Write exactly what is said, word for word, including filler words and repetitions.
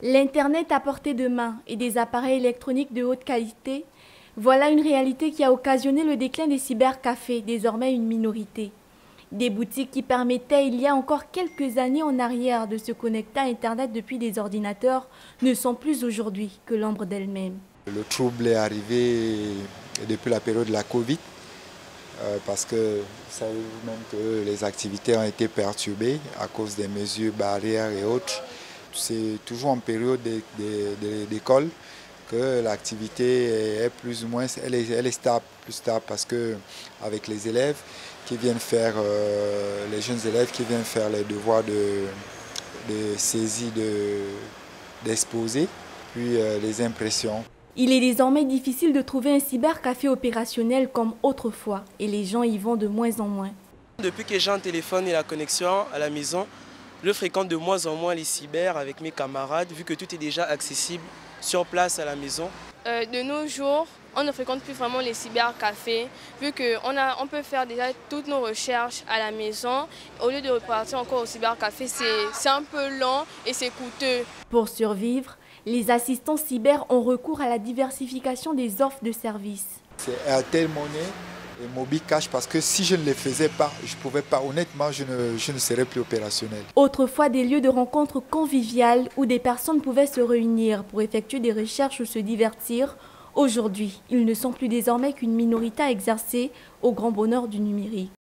L'Internet à portée de main et des appareils électroniques de haute qualité, voilà une réalité qui a occasionné le déclin des cybercafés, désormais une minorité. Des boutiques qui permettaient il y a encore quelques années en arrière de se connecter à Internet depuis des ordinateurs ne sont plus aujourd'hui que l'ombre d'elles-mêmes. Le trouble est arrivé depuis la période de la Covid euh, parce que vous savez vous-même que les activités ont été perturbées à cause des mesures barrières et autres. C'est toujours en période d'école que l'activité est plus ou moins elle est, elle est stable, plus stable parce que avec les élèves qui viennent faire, euh, les jeunes élèves qui viennent faire les devoirs de, de saisie d'exposé, de, puis euh, les impressions. Il est désormais difficile de trouver un cybercafé opérationnel comme autrefois et les gens y vont de moins en moins. Depuis que j'ai un téléphone et la connexion à la maison, je fréquente de moins en moins les cyber avec mes camarades vu que tout est déjà accessible sur place à la maison. Euh, de nos jours, on ne fréquente plus vraiment les cybercafés vu qu'on on peut faire déjà toutes nos recherches à la maison. Au lieu de repartir encore au cybercafé, c'est un peu lent et c'est coûteux. Pour survivre, les assistants cyber ont recours à la diversification des offres de services. C'est Airtel Money et Mobicash parce que si je ne les faisais pas, je ne pouvais pas, honnêtement, je ne, je ne serais plus opérationnel. Autrefois des lieux de rencontres conviviales où des personnes pouvaient se réunir pour effectuer des recherches ou se divertir, aujourd'hui, ils ne sont plus désormais qu'une minorité à exercer au grand bonheur du numérique.